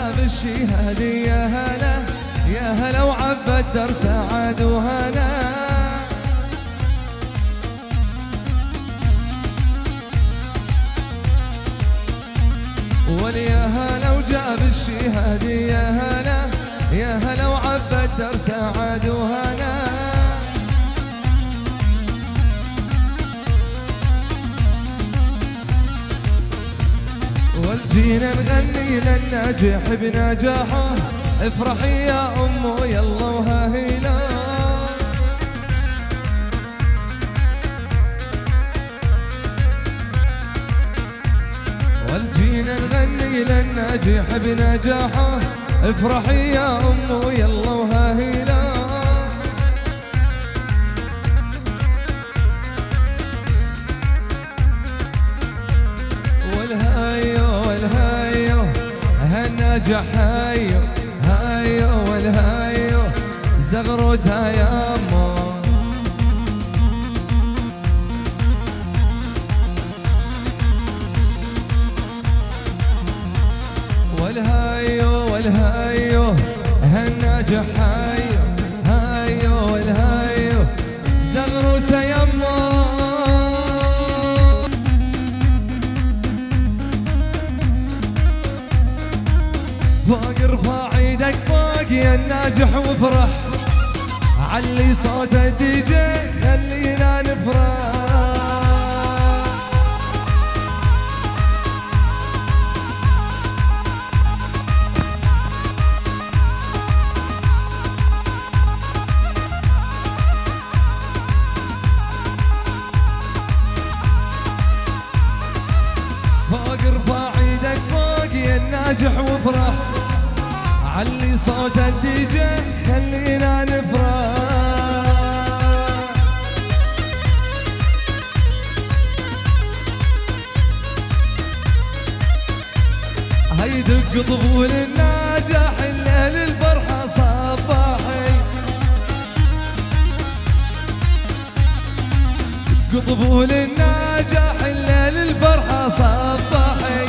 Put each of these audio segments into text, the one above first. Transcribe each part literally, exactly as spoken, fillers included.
جاب الشهادة يا هلا يا هلا وعبى الدرس سعد وهنا. واليا هلا وجاب الشهادة يا هلا يا هلا وعبى الدرس سعد وهنا. والجينا نغني للناجح بنجاحه افرحي يا امه يلا وهاهيلا. والجينا نغني للناجح بنجاحه افرحي يا امه يلا وهاهيلا. والهايو والهايو هالناجح هايو هايو والهايو زغروتها يا امه. والهايو والهايو هالناجح هايو هايو والهايو زغروتها يا امه. فوق ارفع ايدك فوق يا الناجح وافرح علي صوت الدي جي خلينا نفرح. فوق ارفع ايدك فوق يا الناجح وافرح علي صوت الدي جي خلينا نفرح. هيدق طبول الناجح الليل الفرحة صباحي. دق طبول الناجح الليل الفرحة صباحي.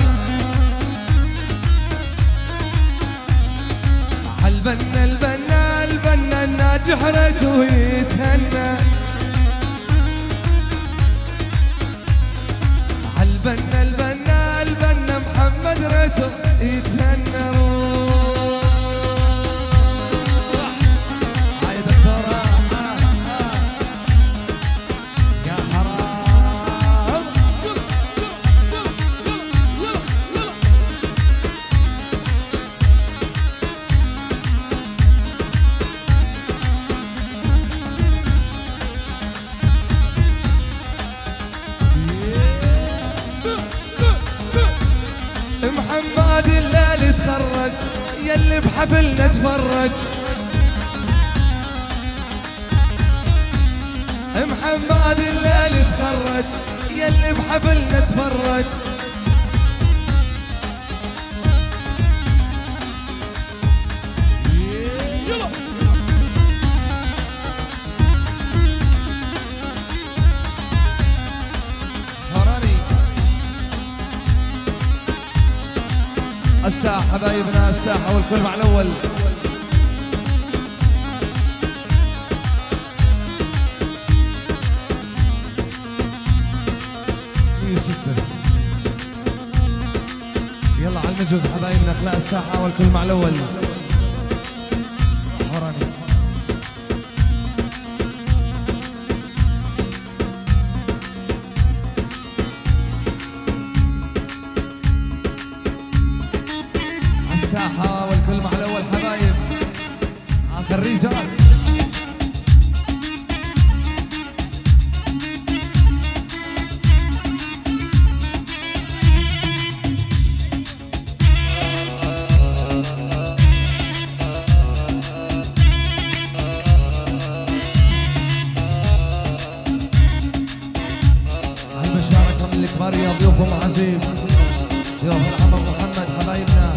البنا البنا البنا الناجح ريته يتهنى. البنا البنا البنا محمد ريته يتهنى. هاي دكتورة يا حرام. محمد الليل تخرج يلي بحفلنا تفرج. محمد الليل تخرج يلي بحفلنا تفرج. الساحة حبايبنا الساحة والكل مع الأول. مية وستة يلا على المجوز حبايبنا اخلاء الساحة والكل مع الأول. هراني الساحة والكل مع الأول حبايب آخر رجال. المشاركة من الكبار يا ضيوفهم عزيز ضيوف العم محمد حبايبنا.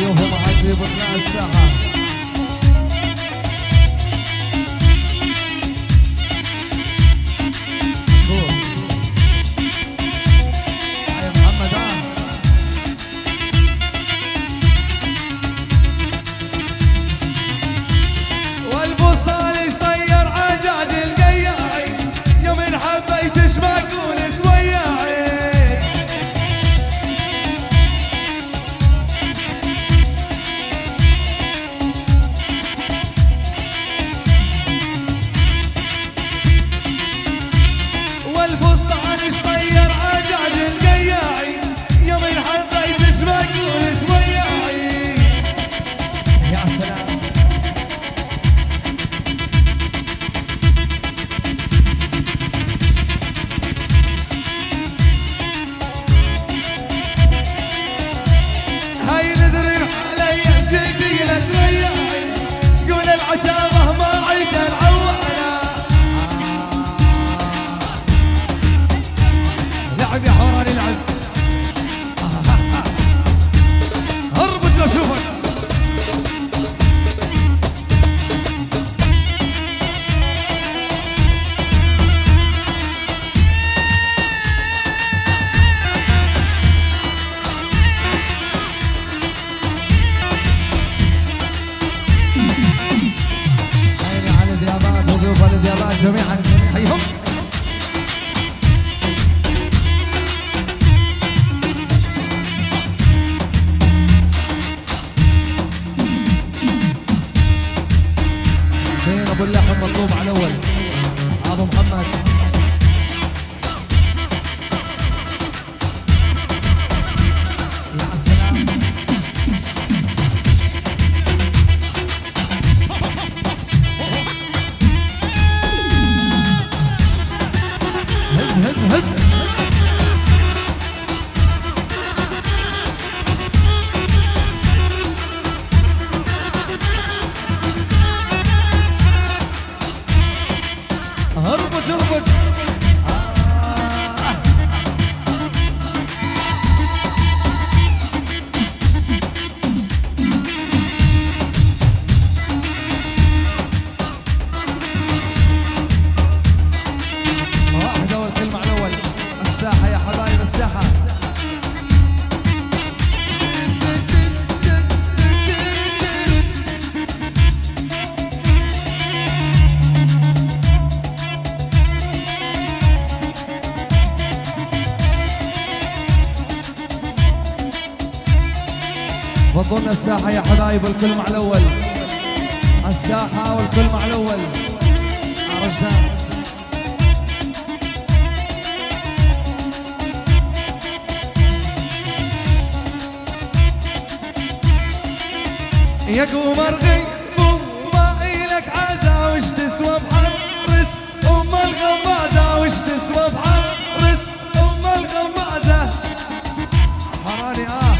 ضيوف ومعازيب وطلع الساحة. جميعا حيهم. حسين ابو اللحم مطلوب على الاول. ابو محمد يا سلام. هز هز اربط اربط. آه. واحدة والكلمة على الأول. الساحة يا حبايب الساحة. فضلنا الساحة يا حبايب والكل مع الأول. الساحة والكل مع الأول. عرجنا يا قمر غيب وما إلك عزا وش تسوى بحرس أم الغمازة وش تسوى بحرس أم الغمازة. حراني آه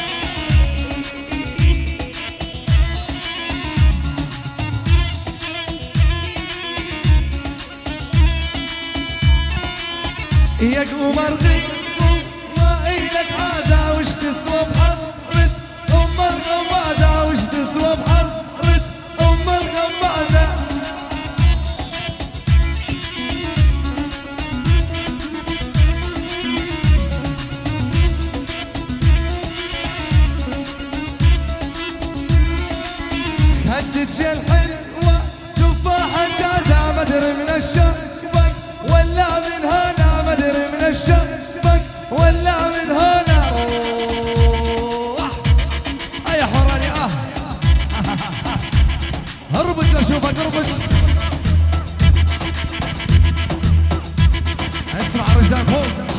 يا قمر غيب وما إلك عزا وش تسوى بحرس أم الغمازة وش تسوى بحرس أم الغمازة. خدك يا الحلوة تفاحة تازة مدري من الشبك ولا من هنا مدري من الشبك ولا من هنا. يا حراني اه اربج اشوفك اربج. اسمع رجال فوق.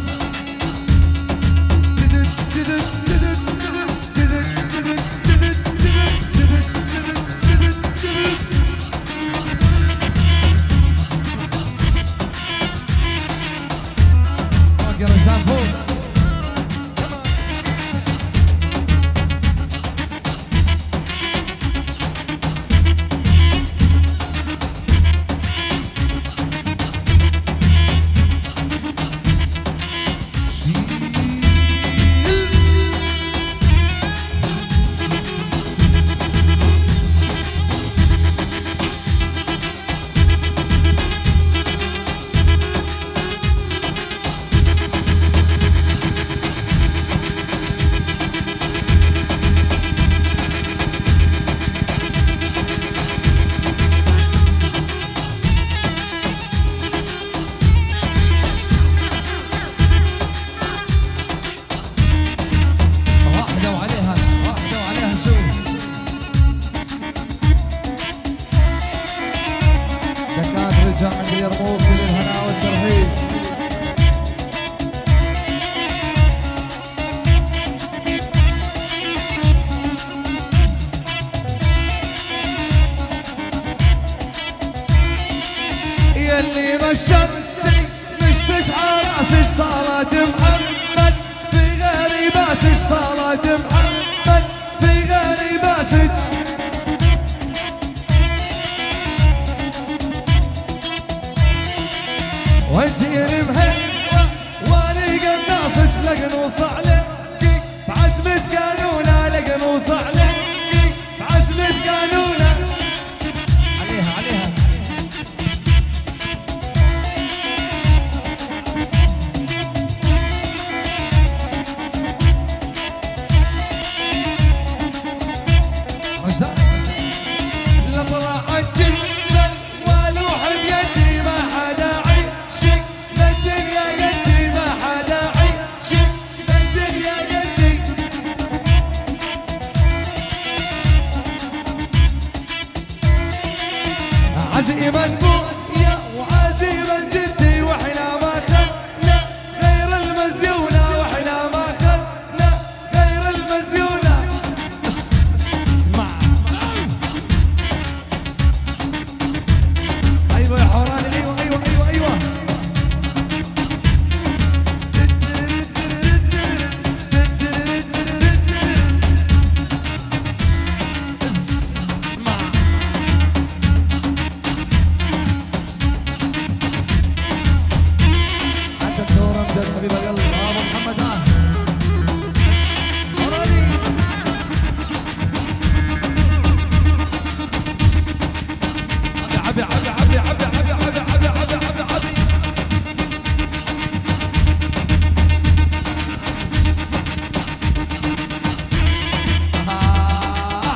يا رجال فوق. يدي مشطتي مشتج راسك صلاة محمد في غيري باسج صلاة محمد في غيري باسج وانتي مهيوة واني قناصج لقنوص عليك بعزمة قانونة لقنوص عليك بعزمة قانونة عليها عليها لا طلع الجبل والوح بيدي ما حدا عيشك بالدنيا قدي ما حدا عيشك بالدنيا قدي عزيمة ابويا وعزيمة جدي واحنا ما خدنا غير المزيونة واحنا ما خدنا غير المزيونة ايوه يا حوراني ايوه ايوه ايوه ايوه اسمع انت الدور امجد حبيب القلب ابو محمد اه حوراني عبي عبي عبي عبي عبي عبي عبي عبي عبي عبي آه.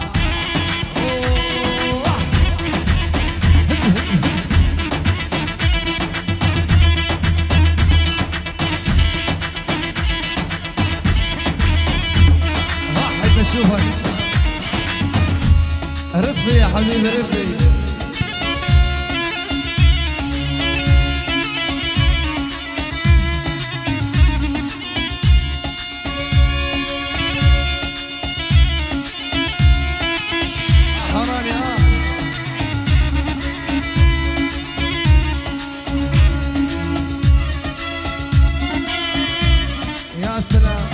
أوه. هز هز هز. واحد نشوفك رفي يا حبيبي رفي حراني اه يا سلام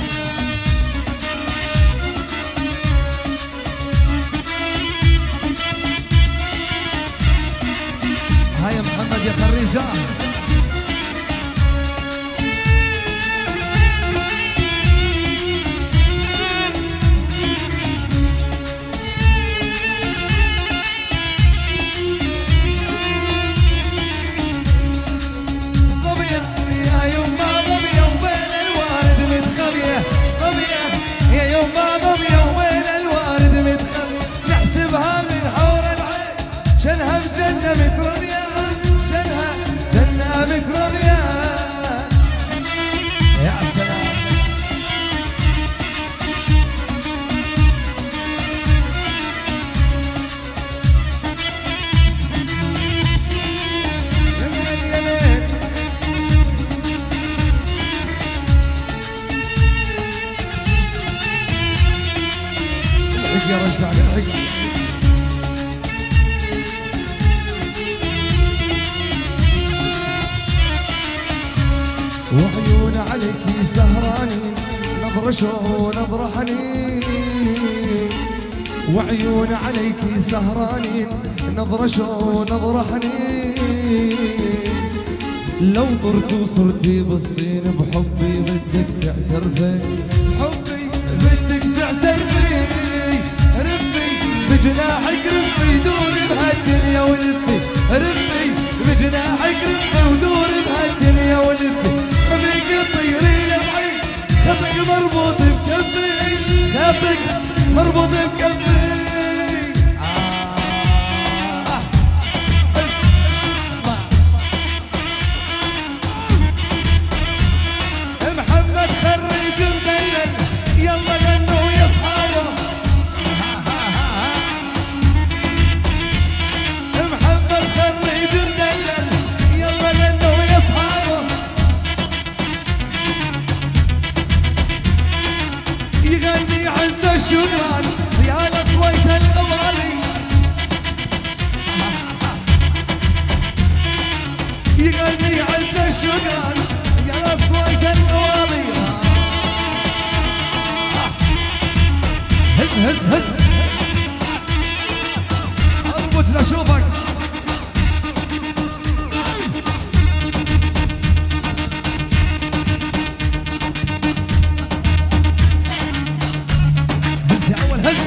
هاي يا محمد يا خريجة ظبية يا يما ظبية وبين الوارد متخبية ظبية يا يما ظبية وبين الوارد متخبية نحسبها من حور العين شنها بجنة مترمية شنها جنة مترمية يا سلام يمين يمين الحق يا رجل الحق وعيون عليك سهراني نظرة شو نظرة حنين وعيون عليك سهراني نظرة شو نظرة حنين لو طرت وصرتي بالصين بحبي بدك تعترفي بحبي بدك تعترفي رفي بجناحك رفي دوري بهالدنيا ولفي رفي بجناحك رفي ودوري بهالدنيا ولفي طيرين بعيد خطك مربوط بكفي خطك مربوط بكفي آه. اسمع محمد خريج مدلل يلا غنوا يا اصحابه توت لاشوفك. هز يا اول هز.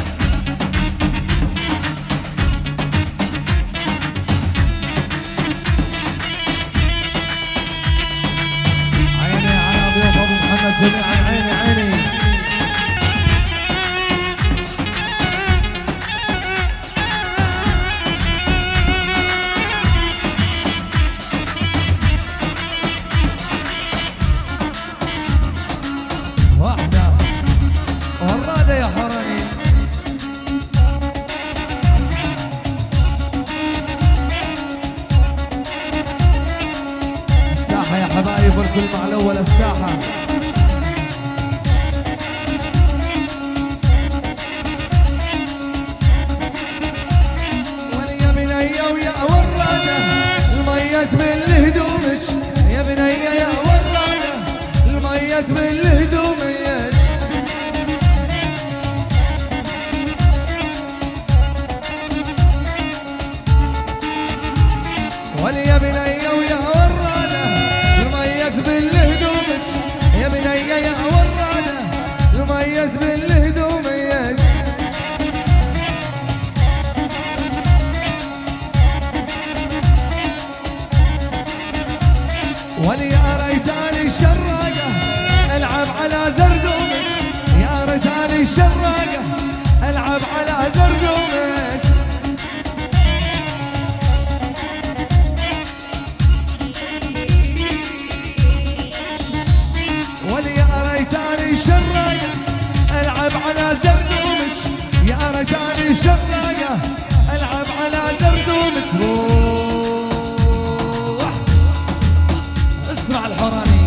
عيني على ضيوف ابو محمد جميعا، عيني عيني. يا حبايب الكل مع الاول الساحه. واليا بنيه ويا وراده الميت بالهدومك، يا بنيه يا وراده الميت بالهدومك. واليا بنيه ويا وراده بالهدومك، يا بنيه يا وراده الميز بالهدومك. ولي ريتاني الشراقه العب على زردومك، يا ريتاني الشراقه العب على زردومك. شراقة العب على زردومك، يا ريتاني شراقة العب على زردومك. روح اسمع الحوراني.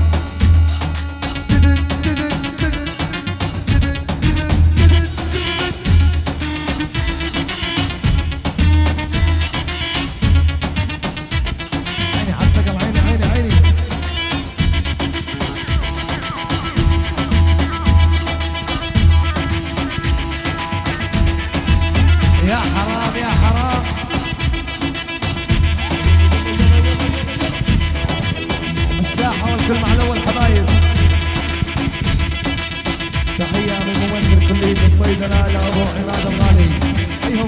عيني على الثقل، عيني عيني عيني. يا حرام يا حرام. الساحة والكل مع الأول حبايب. تحية من ممثل كلية الصيدلة لأبو عماد الغالي. أيهم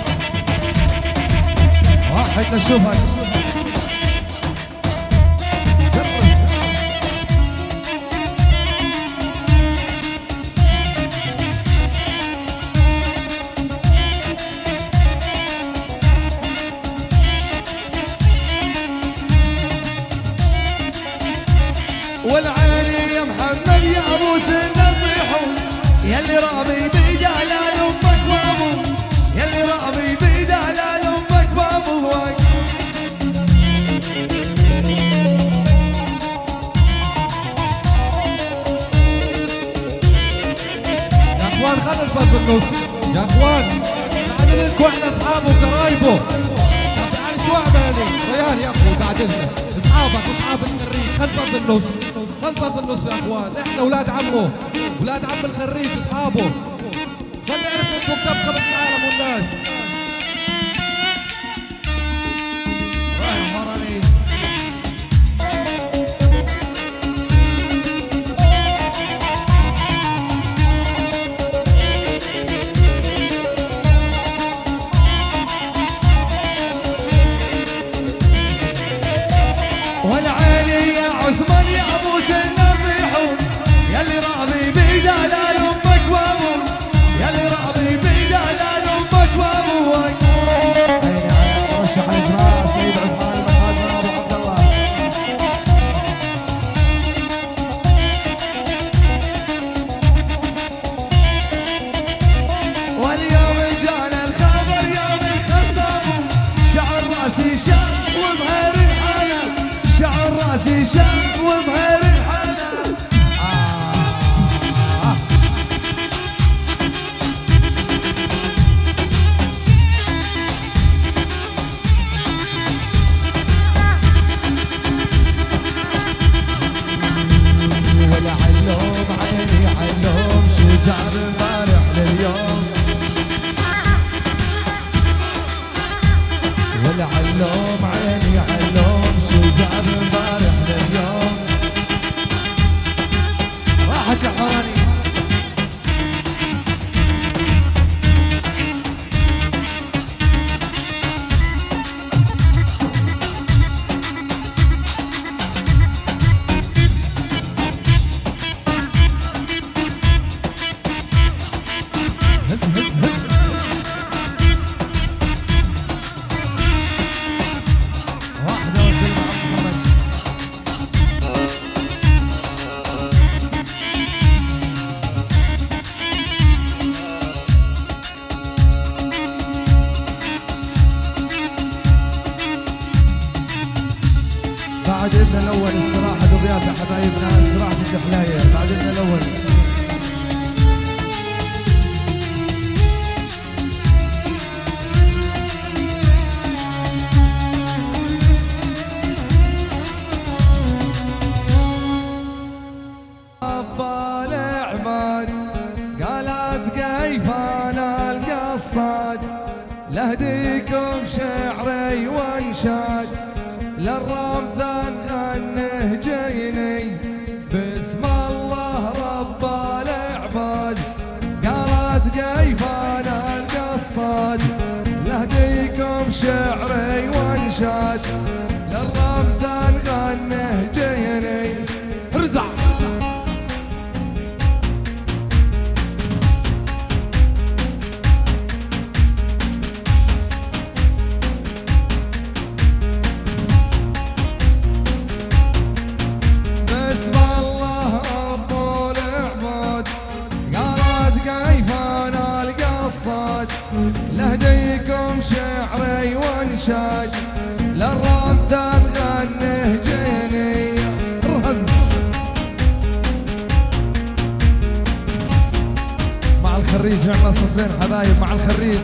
واحد نشوفك. والعيني يا محمد يا ابو سن الضيحون، يلي رامي بيدلال امك وابوك، يلي رامي بيدلال امك وابوك. يا اخوان خلوا الفرد النص، يا اخوان بعد منكم احنا اصحابه وقرايبه. تعال شو عمالي ريان يا اخو بعد اذنك، اصحابك واصحاب الخريج خل فرد النص، خل فرد النص يا اخوان. احنا اولاد عمه، اولاد عم الخريج اصحابه، خلي يعرف انكم تبقى بالعالم والناس. رايح مراني والعيني يا عثمان يا ابو سن الضيحون، يلي رامي بيدلال امك وابوك، يلي رامي بيدلال امك وابوك. عيني على مرشح الاجراء سيد عثمان محمد ابو عبد الله. واليوم جانا الخبر يوم الخطابون، شعر راسي شاب وظهر الحاله، شعر راسي شاب وظهر الحاله. آه. ولا علوم عيني علوم شجاع البارح لليوم. حبايبنا استراحة الدخلاية بعدين الأول. أبا العماد قالت كيفان القصاد لهديكم شعري وانشاد للرمضان غنه جيني بسم الله رب العباد. قالت كيفان القصاد لهديكم شعري وانشاد للرمضان غنه جيني. ارزع لهديكم شعري وانشاد للرمضان غنه جيني. رهز مع الخريج نعمل صفين حبايب مع الخريج.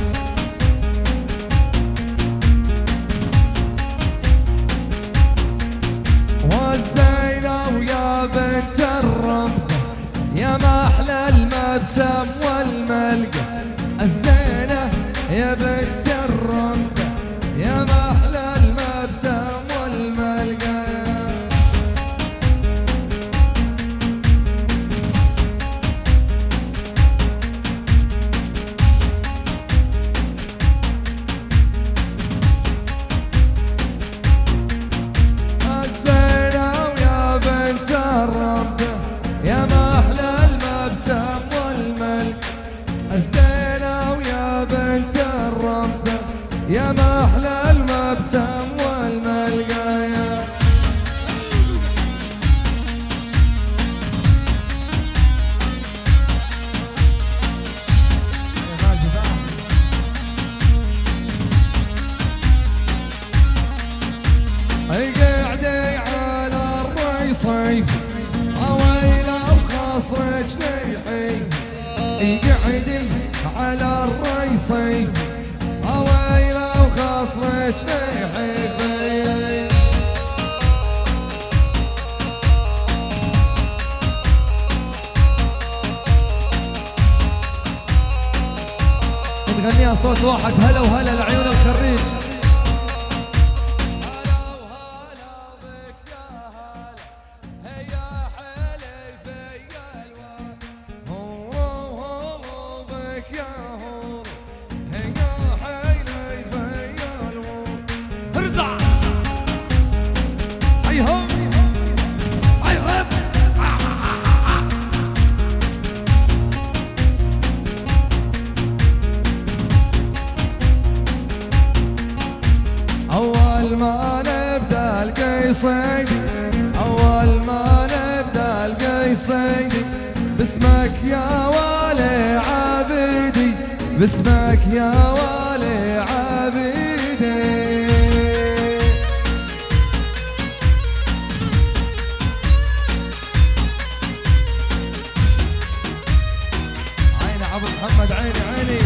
والزينة ويا بنت الرمضة يا محلى المبسم والملقى. الزينة يا بنت الرمضة يا محلى المبسم والملقى. الزينة ويا بنت الرمضة يا محلى المبسم والملقى. الزينة ويا بنت الرمضة يا محلى المبسم والملقايا. قعدي على الريصيف اويله وخاصرك نيحي. قعدي على الريصيف اويله وخاصرك نيحي. نغنيها صوت واحد هلا وهلا لعيون الخريج. أول ما نبدأ القصيدة أول ما نبدأ القصيدة باسمك يا والي عبيدي باسمك يا والي عبيدي. عيني عبد محمد عيني عيني.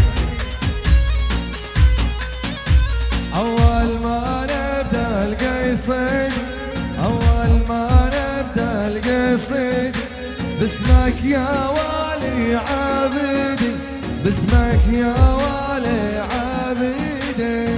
أول ما نبدأ القصيدة أول ما نبدأ القصيدة باسمك يا والي عبيدي باسمك يا والي عبيدي.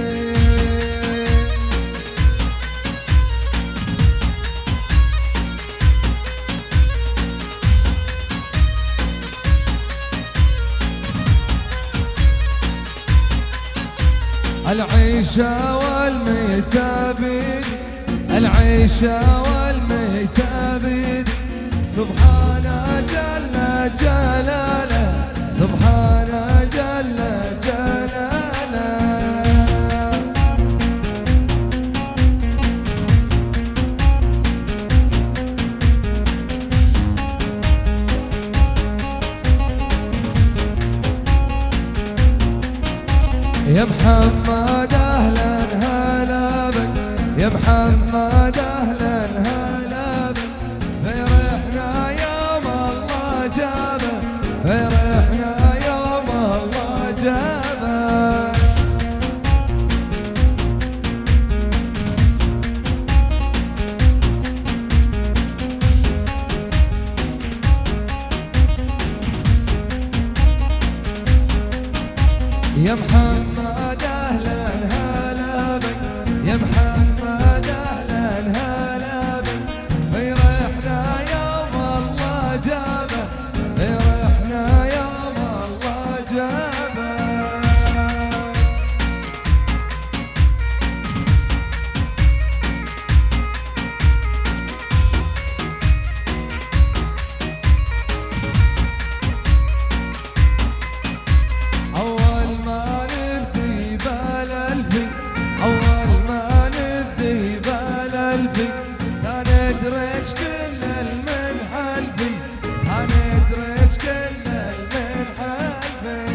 العيشة والميتة بيدي العيشة والميتة بيدي سبحان جل جلاله سبحان جل جلاله. يا محمد اهلا هلا بك يا محمد اهلا هلا بك يا محمد اهلا هلا بك، يا محمد اهلا هلا بك، فرحنا يوم الله جابه، فرحنا يوم الله جابه. أول ما نبدي بالألفي، أول ما نبدي بالألفي، هندرج كل المنحلفي، هندرج كل المنحلفي.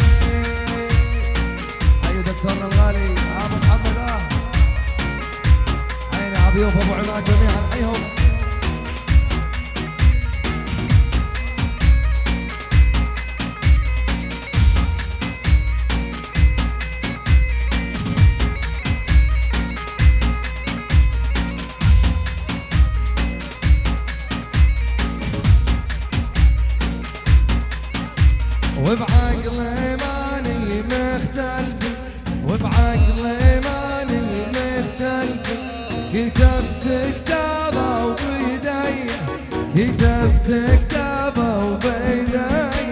حيو دكتورنا الغالي أبو محمد آه عيني أبي وأبو عماد جميعا حيهم. وبعقلي ماني مختلفي، وبعقلي ماني مختلفي، كتبت كتابه وبيدي، كتبت كتابه وبيدي.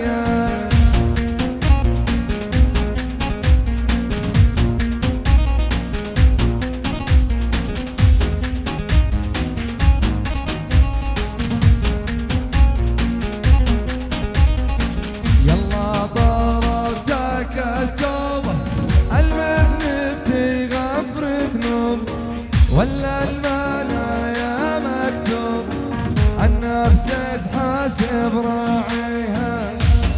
ولا المنايا مكتوب النفس تحاسب راعيها.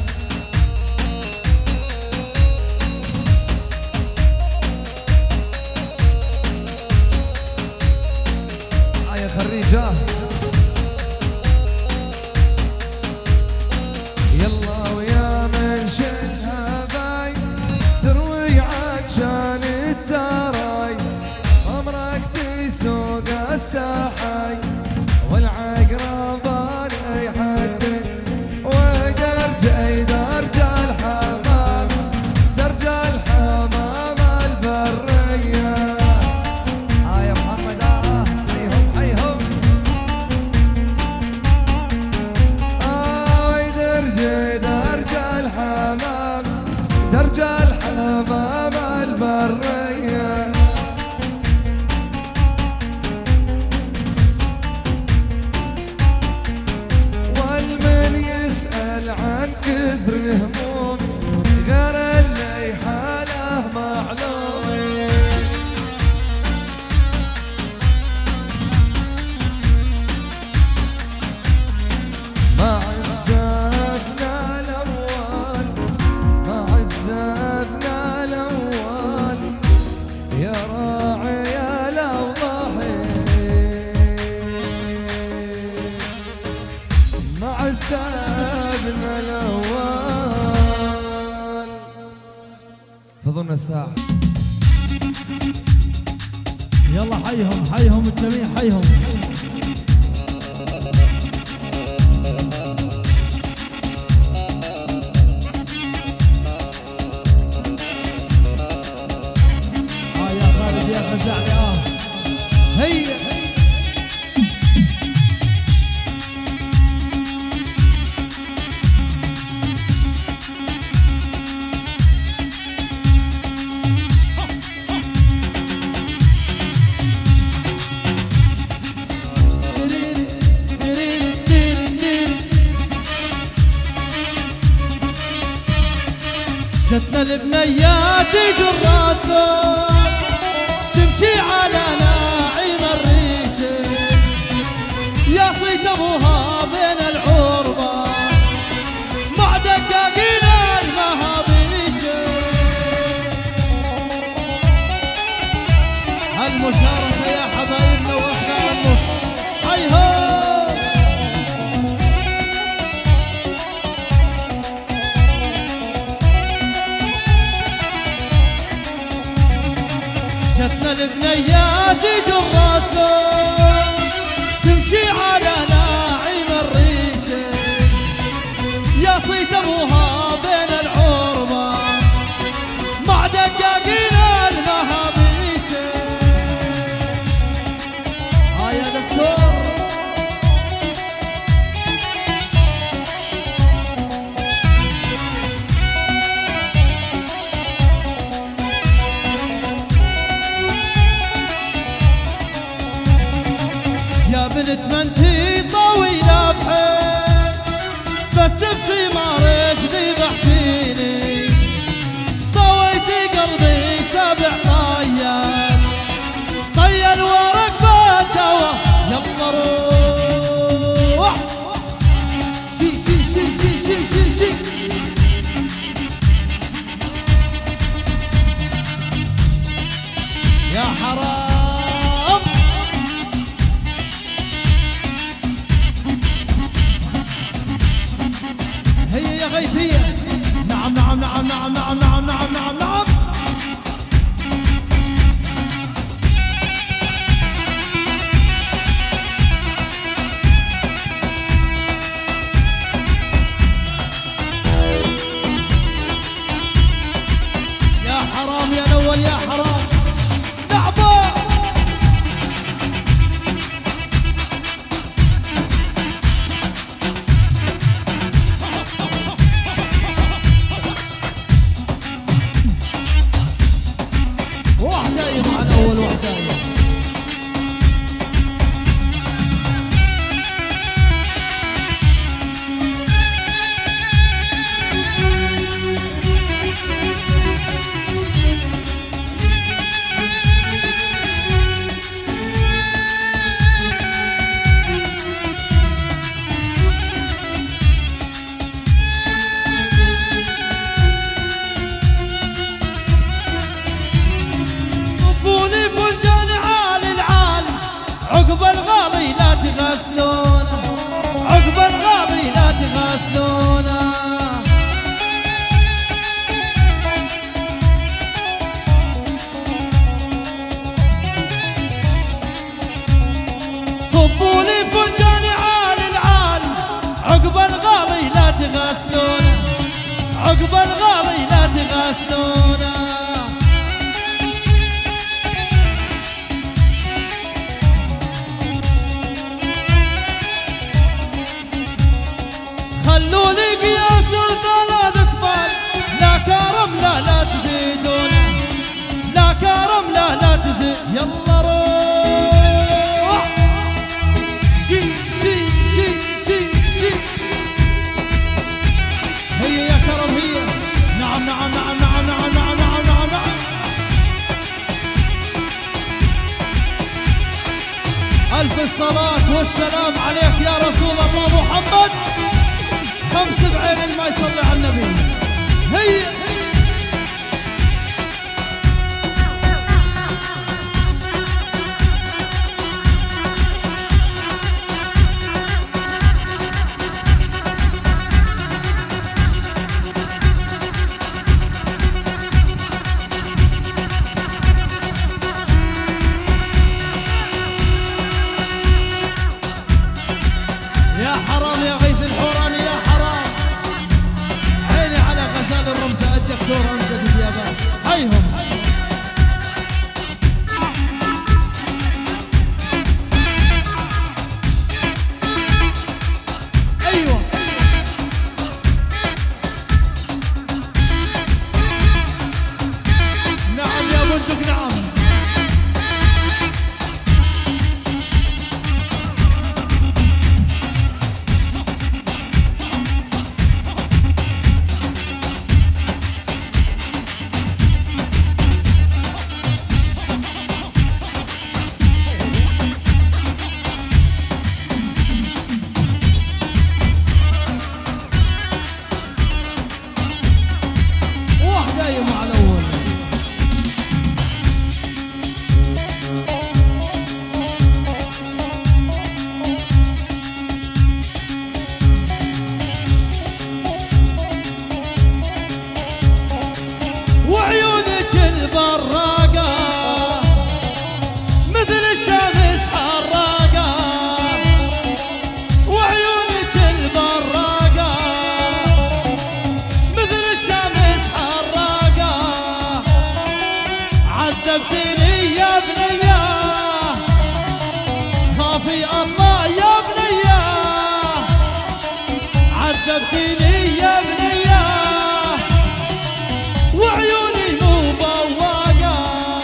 آه يا خريجة يلا ويا من شلها باي تروي عطشان التراي، سوق الساحي والعقرب انا يحدد، ودرجه درجه الحمام، درجه الحمام البريه. آه يا محمد آه حيهم حيهم. آه ودرجه درجه الحمام، درجه الحمام البريه. يسأل عن كثر همومي غير اللي حاله معلومي. ما عذبنا الأول، ما عذبنا الأول، يا راعي يا الأضاحي، ما عذبنا الأول. فضلنا الساعة يلا حيهم حيهم الجميع حيهم. اه يا خالد يا غزالي اه هيا جتنا البنيات جراثو تمشي على ناعم الريشه، يا صيت ابوها بين العربه مع دقاقين المهابيشه. هالمشاركه يا حبايبنا واحنا النص حيهم. جتنا البنيات جراثو تمشي على ناعم الريشه، يا صيت ابوها بين العربه وحدايا. عقب الغالي لا تغسلونه، عقب الغالي لا تغسلونه. صبوا لي فنجان عالي العالي، عقب الغالي لا تغسلونه، عقب الغالي لا تغسلونه. خلوني قياس ثلاث كبار، لا كرم لا لا تزيدونه، لا كرم لا لا تزيد. يلا روح شي شي شي شي شي. هي يا كرم هي. نعم نعم نعم نعم نعم نعم نعم نعم نعم. ألف الصلاة والسلام عليك يا رسول الله محمد. خمس بعين ما يصلي على النبي. هي يا حرام يا غيث الحوراني يا حرام. عيني على غزال الرمثة الدكتور أمجد الديابان. هيهم أيوه. نعم يا بندق نعم. دايم على الاول. وعيونك البراقه مثل الشمس حراقه، وعيونك البراقه مثل الشمس حراقه. عذبتني يا بنيه خافي الله يا بنيه، عذبتني يا بنيه وعيوني مو بواقه.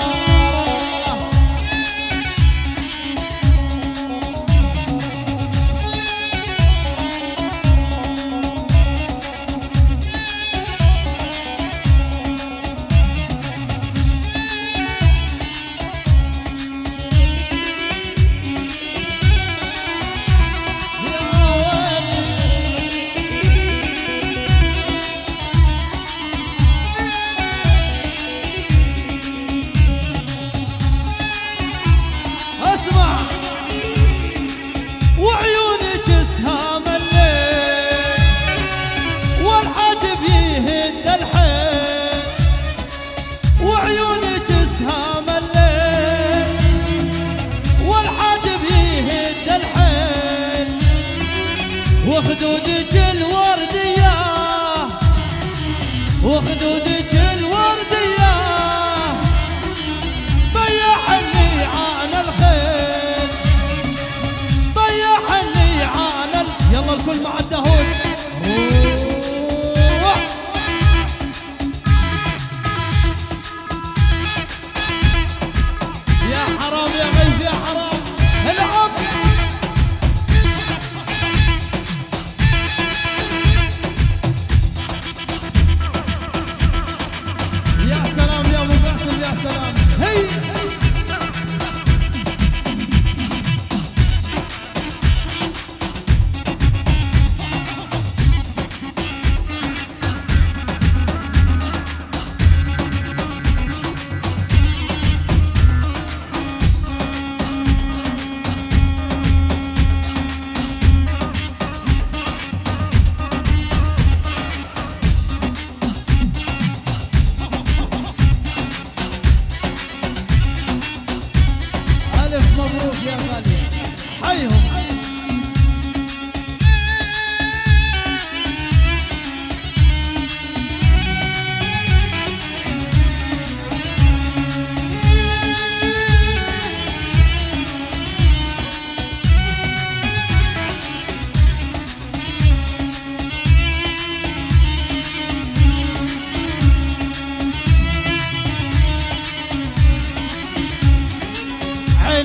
وعيونك اسهام الليل والحاجب يهد الحيل، وعيونك اسهام الليل والحاجب يهد الحيل، وخدودك الورديه وخدودك الورديه ضيحني عن الخيل، ضيحني عن ال... يلا الكل مع الدهون. يا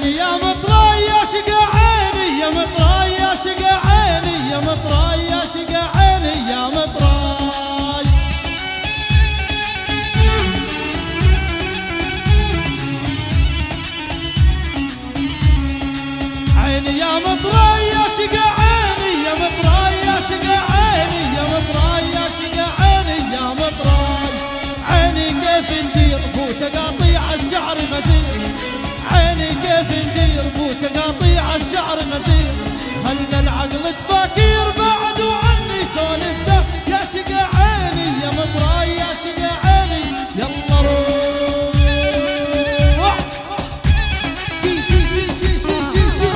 عيني يا مطراي يا شقا عيني يا مطراي يا شقا عيني يا مطراي يا شقا عيني يا مطراي. عيني يا مطراي يا شقا عيني يا مطراي يا شقا عيني يا مطراي يا شقا عيني يا مطراي. عيني كيف ندير بو تقاطيع الشعر غزير، عيني كيف ندير بو تقاطيع الشعر غزير. خلى العقل تفكير بعد وعني سولفته يا شقا عيني يا مطراي يا شقا عيني. يلا روح شي شي شي شي شي شي شي.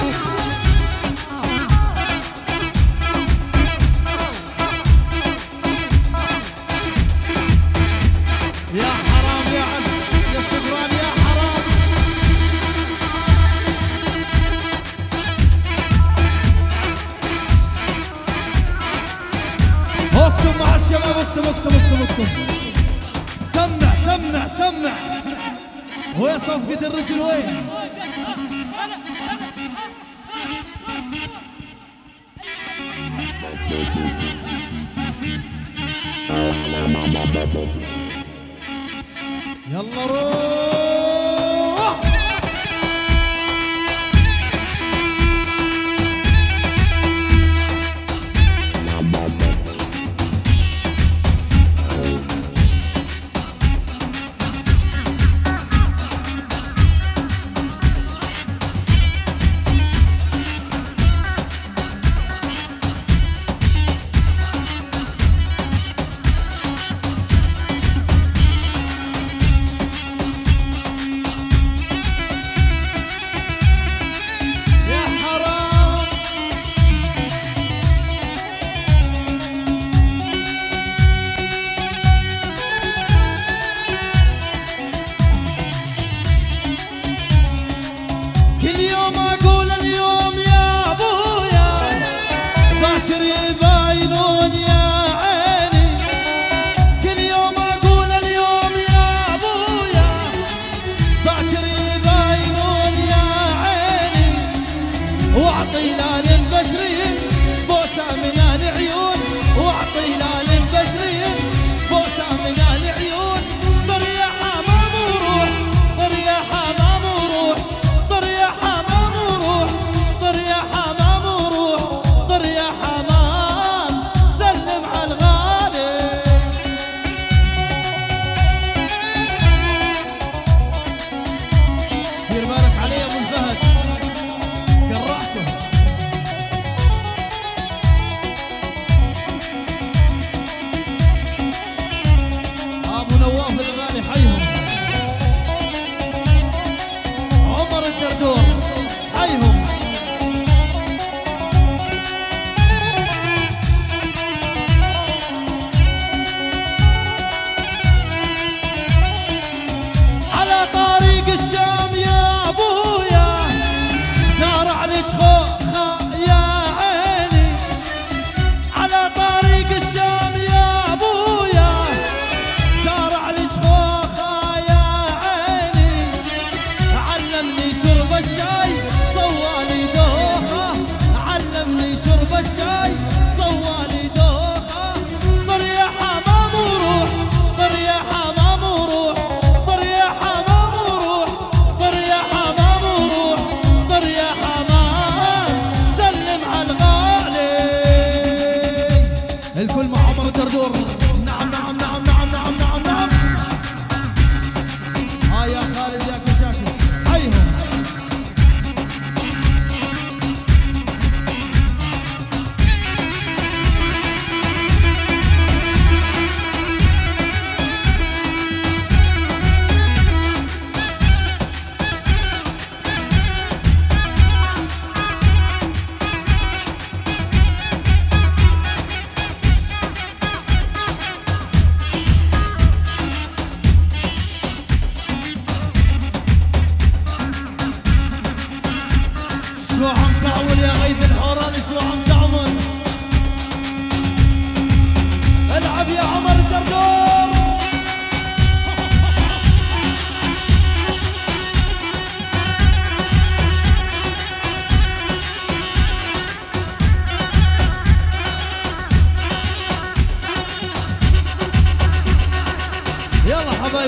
يا حرام يا عز يا شكران يا حرام. اكتب مع الشباب اكتب اكتب اكتب اكتب. سمع سمع سمع. وين صفقة الرجل وين؟ يلا روح.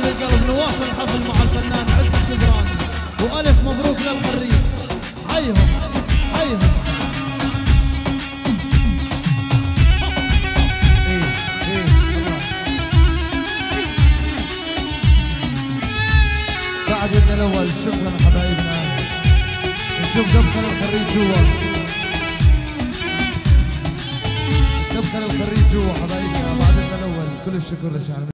القلب نواصل الحفل مع الفنان عز الشبراني، والف مبروك للخريج. حيهم حيهم. سعدنا الاول. شكرا حبايبنا. نشوف دبخة الخريج جوا، دبخة الخريج جوا حبايبنا. بعدنا الاول. كل الشكر لشعب